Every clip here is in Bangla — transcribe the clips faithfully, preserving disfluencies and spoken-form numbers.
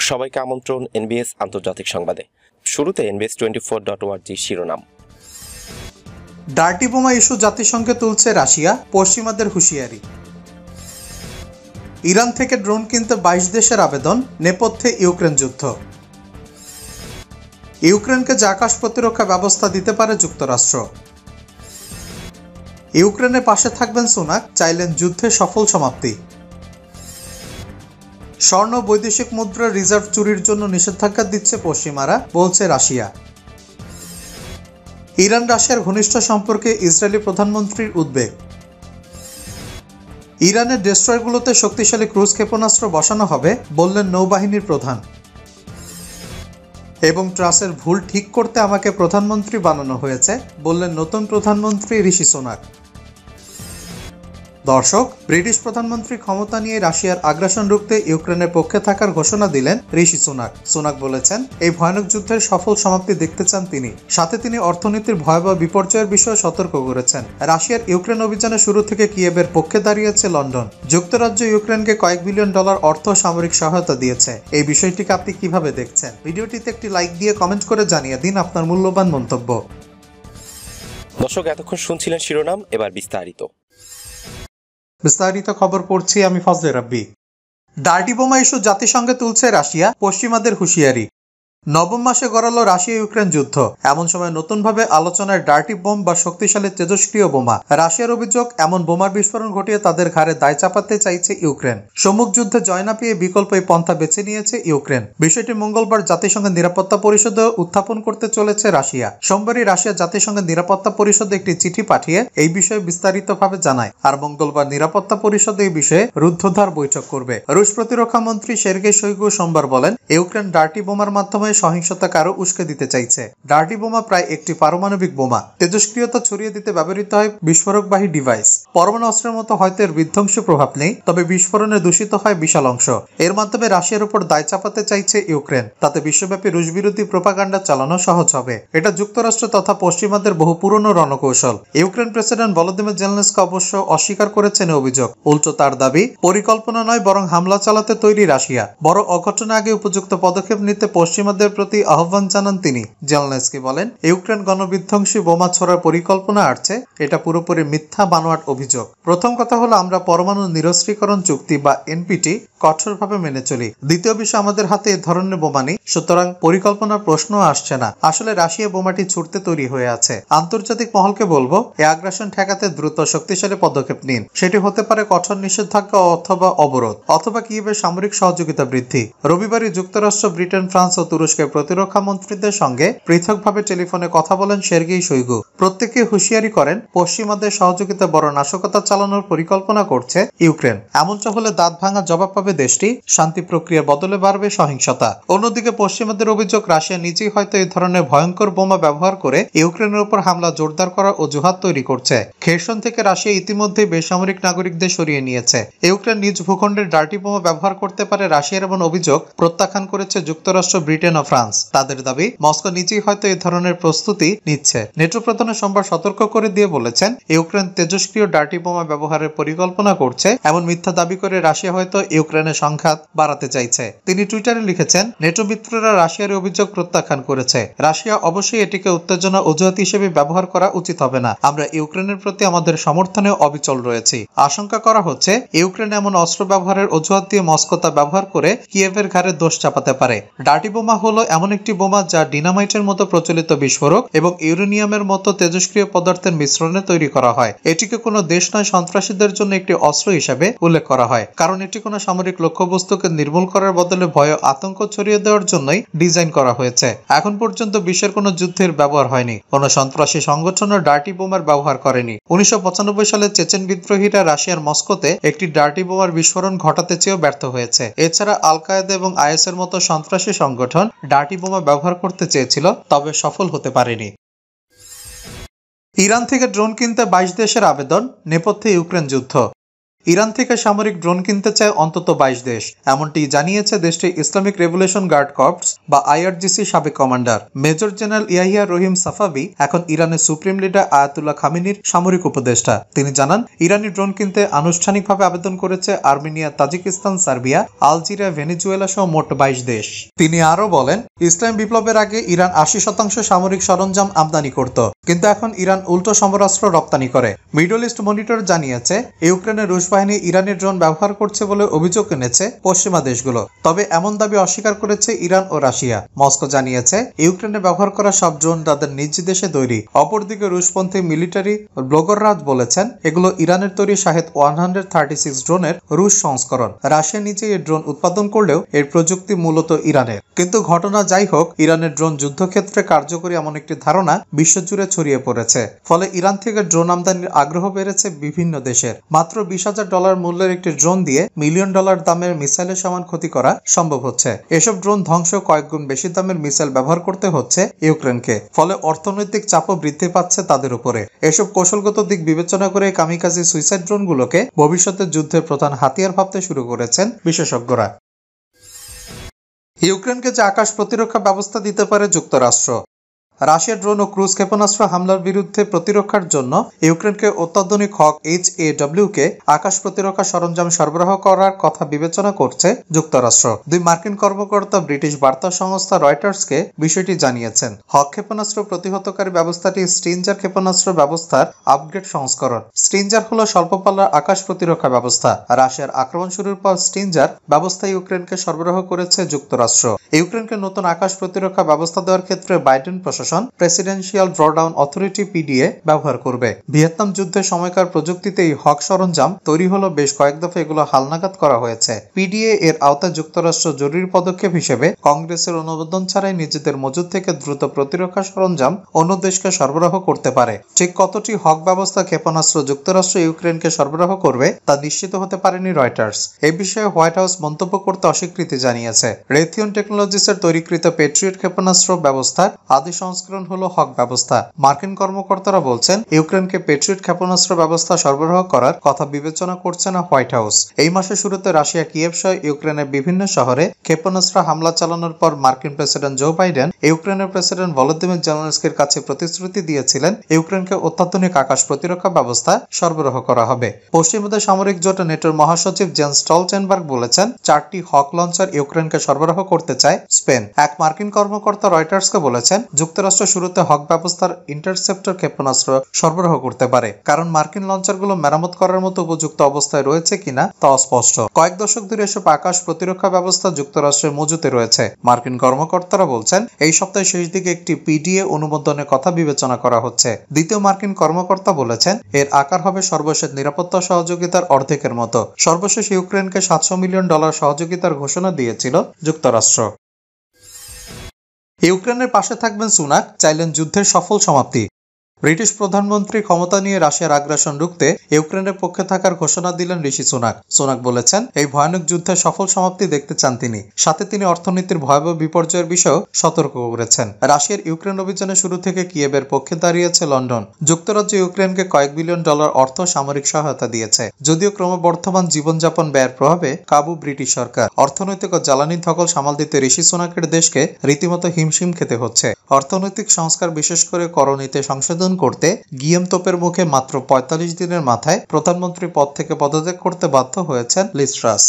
সবাইকে আমন্ত্রণ এনবিএস আন্তর্জাতিক সংবাদে। শুরুতে NBS twenty four dot ORG শিরোনাম। ডার্টি বোমা ইস্যু জাতিসংঘে তুলছে রাশিয়া, পশ্চিমাদের হুঁশিয়ারি। ইরান থেকে ড্রোন কিনতে বাইশ দেশের আবেদন, নেপথ্যে ইউক্রেন যুদ্ধ। ইউক্রেনকে যে আকাশ প্রতিরক্ষা ব্যবস্থা দিতে পারে যুক্তরাষ্ট্র। ইউক্রেনের পাশে থাকবেন সুনাক, চাইলেন যুদ্ধে সফল সমাপ্তি। স্বর্ণ বৈদেশিক মুদ্রার রিজার্ভ চুরির জন্য নিষেধাজ্ঞা দিচ্ছে পশ্চিমারা, বলছে রাশিয়া। ইরান রাশিয়ার ঘনিষ্ঠ সম্পর্কে ইসরায়েলি প্রধানমন্ত্রীর উদ্বেগ। ইরানের ডেস্ট্রয়ারগুলোতে শক্তিশালী ক্রুজ ক্ষেপণাস্ত্র বসানো হবে, বললেন নৌবাহিনীর প্রধান। এবং ট্রাসের ভুল ঠিক করতে আমাকে প্রধানমন্ত্রী বানানো হয়েছে, বললেন নতুন প্রধানমন্ত্রী ঋষি সুনাক। দর্শক, ব্রিটিশ প্রধানমন্ত্রী ক্ষমতা নিয়ে রাশিয়ার আগ্রাসন রুখতে ইউক্রেনের পক্ষে থাকার ঘোষণা দিলেন ঋষি সুনাক। সুনাক বলেছেন, এই ভয়ানক যুদ্ধের সফল সমাপ্তি দেখতে চান তিনি। সাথে তিনি অর্থনীতির ভয়াবহ বিপর্যয়ের বিষয়ে সতর্ক করেছেন। রাশিয়ার ইউক্রেন অভিযানের শুরু থেকে কিয়েভের পক্ষে দাঁড়িয়েছে লন্ডন। যুক্তরাজ্য ইউক্রেনকে কয়েক বিলিয়ন ডলার অর্থ সামরিক সহায়তা দিয়েছে। এই বিষয়টিকে আপনি কিভাবে দেখছেন? ভিডিওটিতে একটি লাইক দিয়ে কমেন্ট করে জানিয়ে দিন আপনার মূল্যবান মন্তব্য। দর্শক, এতক্ষণ শুনছিলেন শিরোনাম, এবার বিস্তারিত। বিস্তারিত খবর পড়ছি আমি ফজলে রাব্বি। ডার্টি বোমা ইস্যু জাতিসংঘে তুলছে রাশিয়া, পশ্চিমাদের হুঁশিয়ারি। নবম মাসে গড়ালো রাশিয়া ইউক্রেন যুদ্ধ। এমন সময় নতুনভাবে আলোচনায় ডার্টি বোম বা শক্তিশালী তেজস্ক্রিয় বোমা। রাশিয়ার অভিযোগ, এমন বোমার বিস্ফোরণ ঘটিয়ে তাদের ঘাড়ে দায় চাপাতে চাইছে ইউক্রেন। সম্মুখ যুদ্ধে জয় না পেয়ে বিকল্প এই পন্থা বেছে নিয়েছে ইউক্রেন। বিষয়টি মঙ্গলবার জাতিসংঘের নিরাপত্তা পরিষদে উত্থাপন করতে চলেছে রাশিয়া। সোমবারই রাশিয়া জাতিসংঘের নিরাপত্তা পরিষদে একটি চিঠি পাঠিয়ে এই বিষয়ে বিস্তারিতভাবে জানায়। আর মঙ্গলবার নিরাপত্তা পরিষদ এই বিষয়ে রুদ্ধদ্বার বৈঠক করবে। রুশ প্রতিরক্ষা মন্ত্রী সের্গেই শোইগু সোমবার বলেন, ইউক্রেন ডার্টি বোমার মাধ্যমে সহিংসতাকে আরো উস্কে দিতে চাইছে। ডার্টি বোমা প্রায় একটি পারমাণবিক বোমা। তেজস্ক্রিয়তা ছড়িয়ে দিতে ব্যবহৃত হয় বিস্ফোরকবাহী ডিভাইস। পরমাণু অস্ত্রের মতো হয়তো এর বিধ্বংসী প্রভাব নেই, তবে বিস্ফোরণে দূষিত হয় বিশাল অংশ। এর মাধ্যমে রাশিয়ার উপর দায় চাপাতে চাইছে ইউক্রেন। তাতে বিশ্বব্যাপী রুশ বিরোধী প্রোপাগান্ডা চালানো সহজ হবে। এটা যুক্তরাষ্ট্র তথা পশ্চিমাদের বহু পুরনো রণকৌশল। ইউক্রেন প্রেসিডেন্ট ভলোদিমির জেলেনস্কি অবশ্য অস্বীকার করেছেন অভিযোগ। উল্টো তার দাবি, পরিকল্পনা নয় বরং হামলা চালাতে তৈরি রাশিয়া। বড় অঘটনের আগে উপযুক্ত পদক্ষেপ নিতে পশ্চিমাদের প্রতি আহ্বান জানান তিনি। জেলেনস্কি বলেন, ইউক্রেন গণবিধ্বংসী বোমা ছোড়ার পরিকল্পনা আসছে, এটা পুরোপুরি মিথ্যা বানোয়াট অভিযোগ। প্রথম কথা হলো, আমরা পরমাণু নিরস্ত্রীকরণ চুক্তি বা এনপিটি কঠোরভাবে মেনে চলি। দ্বিতীয় বিষয়, আমাদের হাতে এ ধরনের বোমা নেই, সুতরাং পরিকল্পনার প্রশ্ন আসছে না। আসলে রাশিয়া বোমাটি ছুটতে তৈরি হয়ে আছে। আন্তর্জাতিক মহলকে বলবো, এই আগ্রাসন ঠেকাতে দ্রুত শক্তিশালী পদক্ষেপ নিন। সেটি হতে পারে কঠোর নিষেধাজ্ঞা অথবা অবরোধ, অথবা কিভাবে সামরিক সহযোগিতা বৃদ্ধি। রবিবারই যুক্তরাষ্ট্র, ব্রিটেন, ফ্রান্স ও তুরস্কের প্রতিরক্ষা মন্ত্রীদের সঙ্গে পৃথকভাবে টেলিফোনে কথা বলেন সের্গেই শোইগু। প্রত্যেকে হুঁশিয়ারি করেন, পশ্চিমাদের সহযোগিতা বড় নাশকতা চালানোর পরিকল্পনা করছে ইউক্রেন। এমনটা হলে দাঁত ভাঙা জবাব পাবে দেশটি। শান্তি প্রক্রিয়ার বদলে বাড়বে সহিংসতা। অন্যদিকে পশ্চিমাদের অভিযোগ, রাশিয়া নিজেই হয়তো এই ধরনের ভয়ঙ্কর বোমা ব্যবহার করে ইউক্রেনের উপর হামলা জোরদার করার অজুহাত তৈরি করছে। খেরসন থেকে রাশিয়া ইতিমধ্যেই বেসামরিক নাগরিকদের সরিয়ে নিয়েছে। ইউক্রেন নিজ ভূখণ্ডের ডার্টি বোমা ব্যবহার করতে পারে রাশিয়ার এমন অভিযোগ প্রত্যাখ্যান করেছে যুক্তরাষ্ট্র, ব্রিটেন ও ফ্রান্স। তাদের দাবি, মস্কো নিজেই হয়তো এই ধরনের প্রস্তুতি নিচ্ছে। নেটো প্রধান সোমবার সতর্ক করে দিয়ে বলেছেন, ইউক্রেন তেজস্ক্রিয় ডার্টি বোমা ব্যবহারের পরিকল্পনা করছে। এমন মিথ্যা দাবি করে রাশিয়া হয়তো ইউক্রেনের সংঘাত বাড়াতে চাইছে। তিনি টুইটারে লিখেছেন, নেটো মিত্ররা রাশিয়ার অভিযোগ প্রত্যাখ্যান করেছে। রাশিয়া অবশ্যই এটিকে উত্তেজনা অজুহাত হিসেবে ব্যবহার করা উচিত হবে না। আমরা ইউক্রেনের প্রতি আমাদের সমর্থনে অবিচল রয়েছি। আশঙ্কা করা হচ্ছে, ইউক্রেন এমন অস্ত্র ব্যবহারের অজুহাত দিয়ে মস্কো তা ব্যবহার করে কিয়েভের ঘাড়ে দোষ চাপাতে পারে। ডার্টি বোমা হলো এমন একটি বোমা যা ডিনামাইটের মতো প্রচলিত বিস্ফোরক এবং ইউরেনিয়ামের মতো তেজস্ক্রিয় পদার্থের মিশ্রণে তৈরি করা হয়। এটিকে কোনো দেশ নয়, সন্ত্রাসীদের জন্য একটি অস্ত্র হিসেবে উল্লেখ করা হয়, কারণ এটি কোনো সামরিক লক্ষ্যবস্তুকে নির্মূল করার বদলে ভয় আতঙ্ক ছড়িয়ে দেওয়ার জন্যই ডিজাইন করা হয়েছে। এখন পর্যন্ত বিশ্বের কোনো যুদ্ধের ব্যবহার হয়নি, কোনো সন্ত্রাসী সংগঠনও ডার্টি বোমার ব্যবহার করেনি। উনিশশো পঁচানব্বই সালে চেচেন বিদ্রোহীরা রাশিয়ার মস্কোতে একটি ডার্টি বোমার বিস্ফোরণ ঘটাতে চেয়েও ব্যর্থ হয়েছে। এছাড়া আল কায়েদা এবং আইএস এর মতো সন্ত্রাসী সংগঠন ডার্টি বোমা ব্যবহার করতে চেয়েছিল, তবে সফল হতে পারেনি। ইরান থেকে ড্রোন কিনতে বাইশ দেশের আবেদন, নেপথ্যে ইউক্রেন যুদ্ধ। ইরান থেকে সামরিক ড্রোন কিনতে চায় অন্তত বাইশ দেশ, এমনটি জানিয়েছে দেশটির ইসলামিক রেভলিউশন গার্ড কর্পস বা আইআরজিসি সাবেক commander major general Yahya Rahim Safavi এখন ইরানের সুপ্রিম লিডার আয়াতুল্লাহ খামেনির সামরিক উপদেষ্টা। তিনি জানান, ইরানি ড্রোন কিনতে আনুষ্ঠানিকভাবে আবেদন করেছে Armenia, Tajikistan, Serbia, Algeria, Venezuela সহ মোট বাইশ দেশ। তিনি আরো বলেন, ইসলাম বিপ্লবের আগে ইরান আশি শতাংশ সামরিক সরঞ্জাম আমদানি করত, কিন্তু এখন ইরান উল্টো সমরাস্ত্র রপ্তানি করে। মিডল ইস্ট মনিটর জানিয়েছে, ইউক্রেনে রুশ বাহিনী ইরানের ড্রোন ব্যবহার করছে বলে অভিযোগ এনেছে পশ্চিমা দেশগুলো, তবে এমন দাবি অস্বীকার করেছে ইরান ও রাশিয়া। মস্কো জানিয়েছে, ইউক্রেনে ব্যবহার করা সব ড্রোন তাদের নিজ দেশে তৈরি। অপরদিকে রুশপন্থী মিলিটারি ব্লগাররা বলেছেন, এগুলো ইরানের তৈরি Shahed one hundred thirty six ড্রোনের রুশ সংস্করণ। রাশিয়া নিজে এই ড্রোন উৎপাদন করলেও এর প্রযুক্তি মূলত ইরানের। কিন্তু ঘটনা যাই হোক, ইরানের ড্রোন যুদ্ধক্ষেত্রে কার্যকরী এমন একটি ধারণা বিশ্বজুড়ে ছড়িয়ে পড়েছে। ফলে ইরান থেকে ড্রোন আমদানির আগ্রহ বেড়েছে বিভিন্ন দেশের। মাত্র বিশ হাজার ডলার মূল্যের একটি ড্রোন দিয়ে মিলিয়ন ডলার দামের মিসাইলের সমান ক্ষতি করা সম্ভব হচ্ছে। এসব ড্রোন ধ্বংস কয়েক গুণ বেশি দামের মিসাইল ব্যবহার করতে হচ্ছে ইউক্রেনকে। ফলে অর্থনৈতিক চাপও বৃদ্ধি পাচ্ছে তাদের উপরে। এসব কৌশলগত দিক বিবেচনা করে কামিকাজি সুইসাইড ড্রোনগুলোকে ভবিষ্যতে যুদ্ধের প্রধান হাতিয়ার ভাবতে শুরু করেছেন বিশেষজ্ঞরা। ইউক্রেনকে যে আকাশ প্রতিরক্ষা ব্যবস্থা দিতে পারে যুক্তরাষ্ট্র। রাশিয়ার ড্রোন ও ক্রুজ ক্ষেপণাস্ত্র হামলার বিরুদ্ধে প্রতিরক্ষার জন্য ইউক্রেনকে অত্যাধুনিক হক এইচ এ ডব্লিউ কে আকাশ প্রতিরক্ষা সরঞ্জাম সরবরাহ করার কথা বিবেচনা করছে যুক্তরাষ্ট্র। দুই মার্কিন কর্মকর্তা ব্রিটিশ বার্তা সংস্থা রয়টার্সকে বিষয়টি জানিয়েছেন। হক ক্ষেপণাস্ত্র প্রতিহতকারী ব্যবস্থাটি স্ট্রিঞ্জার ক্ষেপণাস্ত্র ব্যবস্থার আপগ্রেড সংস্করণ। স্ট্রিঞ্জার হল স্বল্পপাল্লার আকাশ প্রতিরক্ষা ব্যবস্থা। রাশিয়ার আক্রমণ শুরুর পর স্ট্রিঞ্জার ব্যবস্থা ইউক্রেনকে সরবরাহ করেছে যুক্তরাষ্ট্র। ইউক্রেনকে নতুন আকাশ প্রতিরক্ষা ব্যবস্থা দেওয়ার ক্ষেত্রে বাইডেন প্রশাসন presidential drawdown authority P D A ব্যবহার করবে। ভিয়েতনাম যুদ্ধের সময়কার প্রযুক্তিতে এই হক সরঞ্জাম তৈরি হলো, বেশ কয়েক দফা এগুলো হালনাগাদ করা হয়েছে। পি ডি এ এর আওতায় যুক্তরাষ্ট্র জরুরি পদক্ষেপ হিসেবে কংগ্রেসের অনুমোদন ছাড়াই নিজেদের মজুদ থেকে দ্রুত প্রতিরক্ষা সরঞ্জাম অন্য দেশকে সরবরাহ করতে পারে। ঠিক কতটি হক ব্যবস্থা ক্ষেপণাস্ত্র যুক্তরাষ্ট্র ইউক্রেনকে সরবরাহ করবে তা নিশ্চিত হতে পারেনি রয়টার্স। এই বিষয়ে হোয়াইট হাউস মন্তব্য করতে অস্বীকৃতি জানিয়েছে। রেথিয়ন টেকনোলজিসের তৈরিকৃত পেট্রিয়ট ক্ষেপণাস্ত্র ব্যবস্থার আদি সংস্করণ হলো হক ব্যবস্থা। মার্কিন কর্মকর্তারা বলছেন, ইউক্রেনকে পেট্রিয়ট ক্ষেপণাস্ত্র ব্যবস্থা সরবরাহ করার কথা বিবেচনা করছে না হোয়াইট হাউস। এই মাসের শুরুতে রাশিয়া কিয়েভ সহ ইউক্রেনের বিভিন্ন শহরে ক্ষেপণাস্ত্র হামলা চালানোর পর মার্কিন প্রেসিডেন্ট জো বাইডেন ইউক্রেনের প্রেসিডেন্ট ভলোদিমির জেলেনস্কির কাছে প্রতিশ্রুতি দিয়েছিলেন, ইউক্রেনকে অত্যাধুনিক আকাশ প্রতিরক্ষা ব্যবস্থা সরবরাহ করা হবে। পশ্চিমবঙ্গের সামরিক জোট নেটোর মহাসচিব জেন্স স্টলটেনবার্গ বলেছেন, চারটি হক লঞ্চার ইউক্রেনকে সরবরাহ করতে চায় স্পেন। এক মার্কিন কর্মকর্তা রয়টার্সকে বলেছেন, যুক্তরাষ্ট্র শুরুতে হক ব্যবস্থার ইন্টারসেপ্টর ক্ষেপণাস্ত্র সরবরাহ করতে পারে, কারণ মার্কিন লঞ্চারগুলো মেরামত করার মতো উপযুক্ত অবস্থায় রয়েছে কিনা তা অস্পষ্ট। কয়েক দশক ধরে এসব আকাশ প্রতিরক্ষা ব্যবস্থা যুক্তরাষ্ট্রের মজুতে রয়েছে। মার্কিন কর্মকর্তারা বলছেন, এই সপ্তাহের শেষ দিকে একটি পি ডি এ অনুমোদনের কথা বিবেচনা করা হচ্ছে। দ্বিতীয় মার্কিন কর্মকর্তা বলেছেন, এর আকার হবে সর্বশেষ নিরাপত্তা সহযোগিতার অর্ধেকের মতো। সর্বশেষ ইউক্রেনকে সাতশো মিলিয়ন ডলার সহযোগিতার ঘোষণা দিয়েছিল যুক্তরাষ্ট্র। ইউক্রেনের পাশে থাকবেন সুনাক, চাইলেন যুদ্ধের সফল সমাপ্তি। ব্রিটিশ প্রধানমন্ত্রী ক্ষমতা নিয়ে রাশিয়ার আগ্রাসন রুখতে ইউক্রেনের পক্ষে থাকার ঘোষণা দিলেন ঋষি সুনাক। সুনাক বলেছেন, এই ভয়ানক যুদ্ধের সফল সমাপ্তি দেখতে চান তিনি। সাথে তিনি অর্থনীতির ভয়াবহ বিপর্যয়ের বিষয়েও সতর্ক করেছেন। রাশিয়ার ইউক্রেন অভিযানের শুরু থেকে কিয়েভের পক্ষে দাঁড়িয়েছে লন্ডন। যুক্তরাজ্য ইউক্রেনকে কয়েক বিলিয়ন ডলার অর্থ সামরিক সহায়তা দিয়েছে। যদিও ক্রমবর্ধমান জীবনযাপন ব্যয়ের প্রভাবে কাবু ব্রিটিশ সরকার। অর্থনৈতিক ও জ্বালানি ধকল সামাল দিতে ঋষি সুনাকের দেশকে রীতিমতো হিমশিম খেতে হচ্ছে। অর্থনৈতিক সংস্কার, বিশেষ করে করনীতে সংশোধন করতে গিয়েম তোপের মুখে মাত্র পঁয়তাল্লিশ দিনের মাথায় প্রধানমন্ত্রী পদ থেকে পদত্যাগ করতে বাধ্য হয়েছেন লিজ ট্রাস।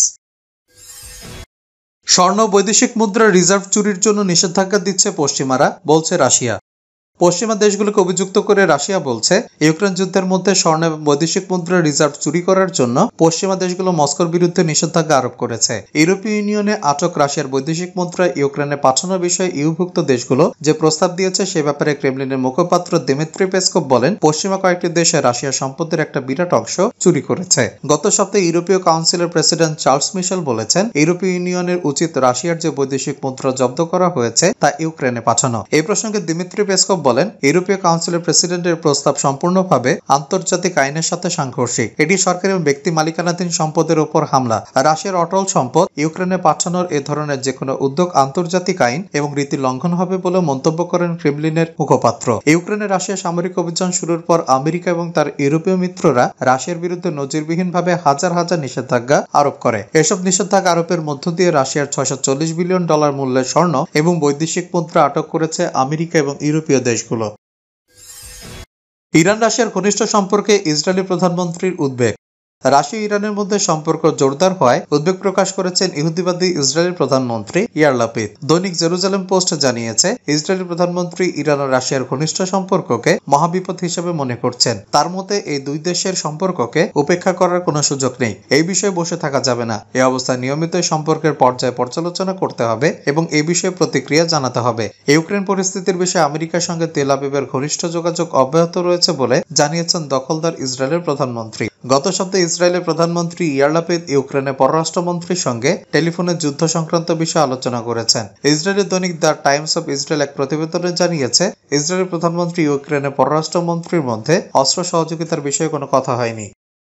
স্বর্ণ বৈদেশিক মুদ্রার রিজার্ভ চুরির জন্য নিষেধাজ্ঞা দিচ্ছে পশ্চিমারা, বলছে রাশিয়া। পশ্চিমা দেশগুলোকে অভিযুক্ত করে রাশিয়া বলছে, ইউক্রেন যুদ্ধের মধ্যে স্বর্ণ এবং বৈদেশিক মুদ্রার রিজার্ভ চুরি করার জন্য পশ্চিমা দেশগুলো মস্কোর বিরুদ্ধে নিষেধাজ্ঞা আরোপ করেছে। ইউরোপীয় ইউনিয়নে আটক রাশিয়ার বৈদেশিক মুদ্রা ইউক্রেনে পাঠানোর বিষয়ে ইউভুক্ত দেশগুলো যে প্রস্তাব দিয়েছে সে ব্যাপারে ক্রেমলিনের মুখপাত্র দিমিত্রি পেসকভ বলেন, পশ্চিমা কয়েকটি দেশে রাশিয়ার সম্পদের একটা বিরাট অংশ চুরি করেছে। গত সপ্তাহে ইউরোপীয় কাউন্সিলের প্রেসিডেন্ট চার্লস মিশেল বলেছেন, ইউরোপীয় ইউনিয়নের উচিত রাশিয়ার যে বৈদেশিক মুদ্রা জব্দ করা হয়েছে তা ইউক্রেনে পাঠানো। এই প্রসঙ্গে দিমিত্রি পেসকভ বলেন, ইউরোপীয় কাউন্সিলের প্রেসিডেন্টের প্রস্তাব সম্পূর্ণভাবে আন্তর্জাতিক আইনের সাথে সাংঘর্ষিক। এটি সরকারি এবং ব্যক্তি মালিকানাধীন সম্পদের উপর হামলা। রাশিয়ার অটল সম্পদ ইউক্রেনে পাঠানোর এ ধরনের যে কোনো উদ্যোগ আন্তর্জাতিক আইন এবং রীতি লঙ্ঘন হবে বলে মন্তব্য করেন ক্রেমলিনের মুখপাত্র। ইউক্রেনে রাশিয়া সামরিক অভিযান শুরুর পর আমেরিকা এবং তার ইউরোপীয় মিত্ররা রাশিয়ার বিরুদ্ধে নজিরবিহীনভাবে হাজার হাজার নিষেধাজ্ঞা আরোপ করে। এসব নিষেধাজ্ঞা আরোপের মধ্য দিয়ে রাশিয়ার ছয়শ চল্লিশ বিলিয়ন ডলার মূল্যের স্বর্ণ এবং বৈদেশিক মুদ্রা আটক করেছে আমেরিকা এবং ইউরোপীয় দেশগুলো। ইরান রাশিয়ার ঘনিষ্ঠ সম্পর্কে ইসরায়েলি প্রধানমন্ত্রীর উদ্বেগ। রাশিয়া ইরানের মধ্যে সম্পর্ক জোরদার হওয়ায় উদ্বেগ প্রকাশ করেছেন ইহুদিবাদী ইসরায়েলের প্রধানমন্ত্রী ইয়ার লাপিদ। দৈনিক জেরুজালেম পোস্ট জানিয়েছে, ইসরায়েলি প্রধানমন্ত্রী ইরান ও রাশিয়ার ঘনিষ্ঠ সম্পর্ককে মহাবিপদ হিসেবে মনে করছেন। তার মতে এই দুই দেশের সম্পর্ককে উপেক্ষা করার কোনো সুযোগ নেই। এই বিষয়ে বসে থাকা যাবে না। এই অবস্থায় নিয়মিত সম্পর্কের পর্যায়ে পর্যালোচনা করতে হবে এবং এই বিষয়ে প্রতিক্রিয়া জানাতে হবে। ইউক্রেন পরিস্থিতির বিষয়ে আমেরিকার সঙ্গে তেল আবিবের ঘনিষ্ঠ যোগাযোগ অব্যাহত রয়েছে বলে জানিয়েছেন দখলদার ইসরায়েলের প্রধানমন্ত্রী। গত সপ্তাহে ইসরায়েলের প্রধানমন্ত্রী ইয়ার লাপিদ ইউক্রেনের পররাষ্ট্রমন্ত্রীর সঙ্গে টেলিফোনে যুদ্ধ সংক্রান্ত বিষয়ে আলোচনা করেছেন। ইসরায়েলের দৈনিক দ্য টাইমস অব ইসরায়েল এক প্রতিবেদনে জানিয়েছে, ইসরায়েলের প্রধানমন্ত্রী ইউক্রেনের পররাষ্ট্রমন্ত্রীর মধ্যে অস্ত্র সহযোগিতার বিষয়ে কোনো কথা হয়নি।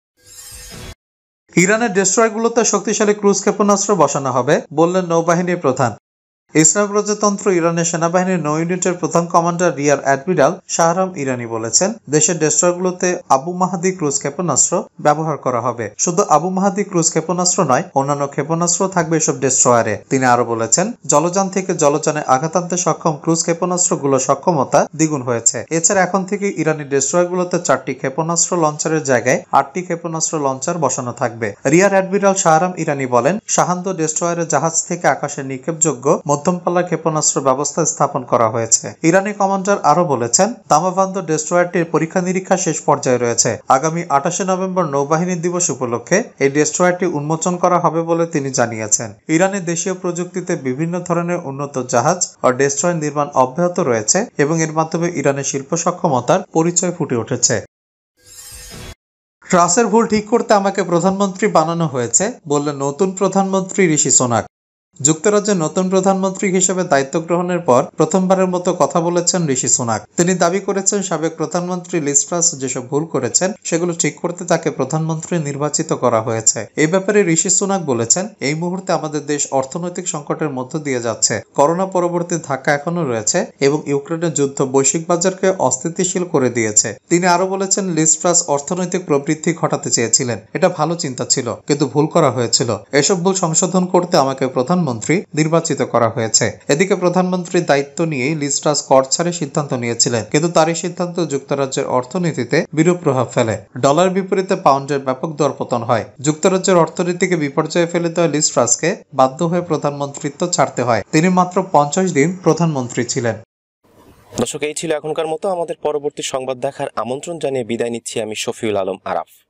ইরানের ডেস্ট্রয়গুলোতে শক্তিশালী ক্রুজ ক্ষেপণাস্ত্র বসানো হবে বললেন নৌবাহিনীর প্রধান। ইসলাম প্রজাতন্ত্র ইরানের সেনাবাহিনীর নৌ ইউনিটের প্রধান commander rear admiral Shahram Irani বলেছেন, দেশের ডেস্ট্রয়গুলোতে আবু মাহাদি ক্রুজ ক্ষেপণাস্ত্র ব্যবহার করা হবে। শুধু আবু মাহাদি ক্রুজ ক্ষেপণাস্ত্র নয়, অন্যান্য ক্ষেপণাস্ত্র থাকবে এসব ডেস্ট্রয়ারে। তিনি আরো বলেছেন, জলযান থেকে জলযানে আঘাত আনতে সক্ষম ক্রুজ ক্ষেপণাস্ত্রগুলোর সক্ষমতা দ্বিগুণ হয়েছে। এছাড়া এখন থেকে ইরানি ডেস্ট্রয়গুলোতে চারটি ক্ষেপণাস্ত্র লঞ্চারের জায়গায় আটটি ক্ষেপণাস্ত্র লঞ্চার বসানো থাকবে। রিয়ার অ্যাডমিরাল শাহরাম ইরানি বলেন, শাহান্দ ডেস্ট্রয়ারের জাহাজ থেকে আকাশে নিক্ষেপযোগ্য মধ্যম পাল্লার ক্ষেপণাস্ত্র ব্যবস্থা স্থাপন করা হয়েছে। ইরানি কমান্ডার আরো বলেছেন, দামাভান্দ ডেস্ট্রয়ারটির পরীক্ষা নিরীক্ষা শেষ পর্যায়ে রয়েছে। আগামী আঠাশে নভেম্বর নৌবাহিনী দিবস উপলক্ষে এই ডেস্ট্রয়ারটি উন্মোচন করা হবে বলে তিনি জানিয়েছেন। ইরানের দেশীয় প্রযুক্তিতে বিভিন্ন ধরনের উন্নত জাহাজ ও ডেস্ট্রয়ার নির্মাণ অব্যাহত রয়েছে এবং এর মাধ্যমে ইরানের শিল্প সক্ষমতার পরিচয় ফুটে উঠেছে। ট্রাসের ভুল ঠিক করতে আমাকে প্রধানমন্ত্রী বানানো হয়েছে বললেন নতুন প্রধানমন্ত্রী ঋষি সোনাক। যুক্তরাজ্যের নতুন প্রধানমন্ত্রী হিসেবে দায়িত্ব গ্রহণের পর প্রথমবারের মতো কথা বলেছেন ঋষি সোনাক। তিনি দাবি করেছেন, সাবেক প্রধানমন্ত্রী লিজ ট্রাস যেসব ভুল করেছেন সেগুলো ঠিক করতে তাকে প্রধানমন্ত্রী নির্বাচিত করা হয়েছে। এই ব্যাপারে ঋষি সোনাক বলেছেন, এই মুহূর্তে আমাদের দেশ অর্থনৈতিক সংকটের মধ্য দিয়ে যাচ্ছে। করোনা পরবর্তী ধাক্কা এখনো রয়েছে এবং ইউক্রেনের যুদ্ধ বৈশ্বিক বাজারকে অস্থিতিশীল করে দিয়েছে। তিনি আরো বলেছেন, লিজ ট্রাস অর্থনৈতিক প্রবৃদ্ধি ঘটাতে চেয়েছিলেন। এটা ভালো চিন্তা ছিল, কিন্তু ভুল করা হয়েছিল। এসব ভুল সংশোধন করতে আমাকে প্রধান মন্ত্রী নির্বাচিত করা হয়েছে। এদিকে প্রধানমন্ত্রীর দায়িত্ব নিয়েই লিজ ট্রাস কর ছাড়ের সিদ্ধান্ত নিয়েছিলেন, কিন্তু তার এই সিদ্ধান্ত যুক্তরাজ্যের অর্থনীতিতে বিরূপ প্রভাব ফেলে। ডলার বিপরীতে পাউন্ডের ব্যাপক দরপতন হয়। যুক্তরাজ্যের অর্থনীতিকে বিপর্যয়ে ফেলে দেওয়া লিজ ট্রাসকে বাধ্য হয়ে প্রধানমন্ত্রিত্ব ছাড়তে হয়। তিনি মাত্র পঞ্চাশ দিন প্রধানমন্ত্রী ছিলেন। দর্শক, এই ছিল এখনকার মতো। আমাদের পরবর্তী সংবাদ দেখার আমন্ত্রণ জানিয়ে বিদায় নিচ্ছি আমি শফিউল আলম আরাফ।